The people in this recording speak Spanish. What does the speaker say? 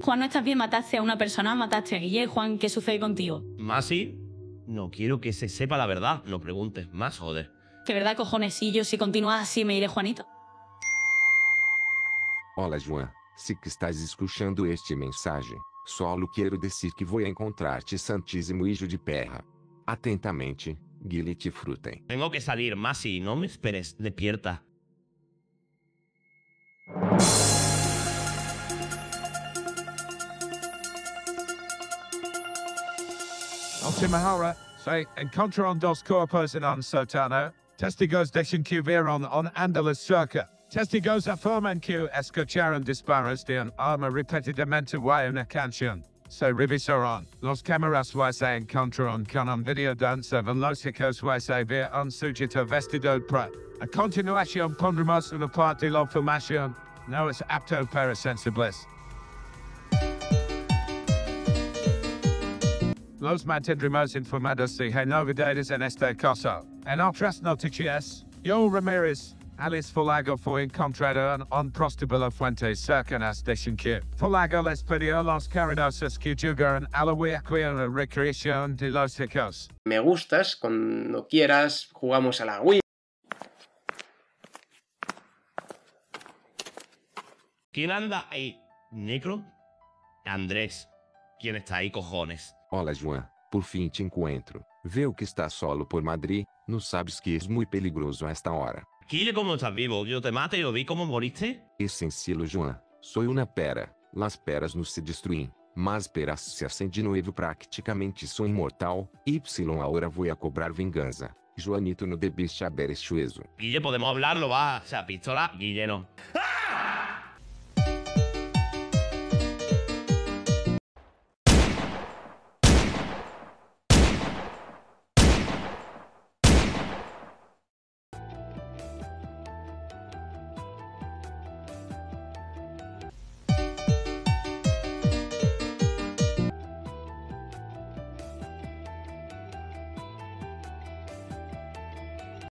Juan, no estás bien, mataste a una persona, mataste a Guille. Juan, ¿qué sucede contigo? Masi, no quiero que se sepa la verdad. No preguntes más, joder. De verdad, cojones, sí, yo si continúas así me iré, Juanito. Olá, João. Se que estás escutando este mensagem, solo quero dizer que vou encontrar-te santíssimo hijo de perra. Atentamente, Guille te frutem. Tengo que salir, Masi, no me esperes, despierta. Ultima se encontraron dos cuerpos en un sótano. Testigos dicen que vieron un Andaluz cerca. Testigos afirman que escucharon disparos de un arma repetidamente en una canción. Se revisaron los cámaras y se encontraron con un video danza de los chicos y se ve un sujeto vestido para. A continuación pondremos una parte de la filmación. No es apto para sensibles. Los mantendremos informados si hay novedades en este caso. En otras noticias, Yo Ramírez, alias Fulago, fue encontrado en un prostíbulo fuente cercanas de Shinki. Fulago les pidió a los caridosos que jugaran a la la recreación de los chicos. Me gustas, cuando quieras jugamos a la Wii. ¿Quién anda ahí? ¿Negro? Andrés. ¿Quién está ahí, cojones? Olá, João. Por fim te encontro. Veo que estás solo por Madrid. No sabes que es muy peligroso a esta hora. Guille, ¿cómo estás vivo? Yo te maté y lo vi cómo moriste. Es sencillo, João. Soy una pera. Las peras no se destruyen, mas peras se hacen de nuevo. Prácticamente soy inmortal. Y ahora voy a cobrar venganza. Joanito, no debiste haber hecho eso. Guille, ¿podemos hablarlo? Va. O sea, pistola, Guille no.